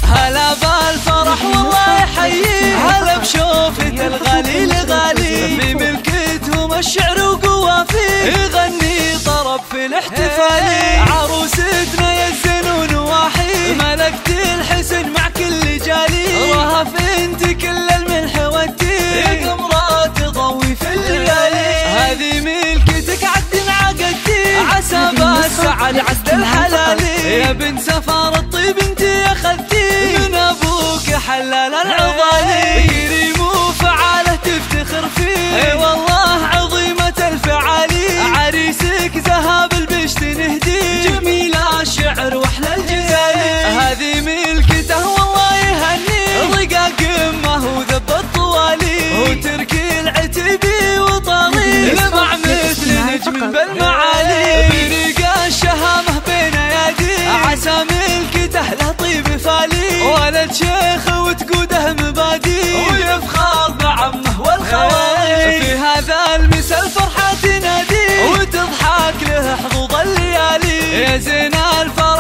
هلا بالفرح والله يحييه، هلا بشوفة الغالي الغالي، في ملكتهم الشعر وقوافيه، يغني طرب في الاحتفالي، عروستنا يا الزنون واحي، ملكت الحسن مع كل جالي، رهف انت كل الملح والتين، يا قمرة تضوي في الليالي، هذه ملكتك عد عقدتي، عسى بالسعد عد الحلالي، يا بنت سفار الطيب انت اخذتي، من ابوك حلال العضالي، كريم وفعاله تفتخر فيه، اي والله عظيمة الفعالي، عريسك ذهب البشت نهديه، جميل الشعر واحلى الجزالي، هذه ملكته والله يهنيه، رقاق امه وذب الطوالي، وتركي العتبي وطالي، لمع مثل نجم بالمعالي، برقا الشهامه بين ايادي، عسى ملكته له طيب فالي، ولد شيخ وتقوده مبادي، ويفخر بعمه والخوالي، في هذا المسا الفرحة تنادي، وتضحك له حظوظ الليالي، يا زين الفرح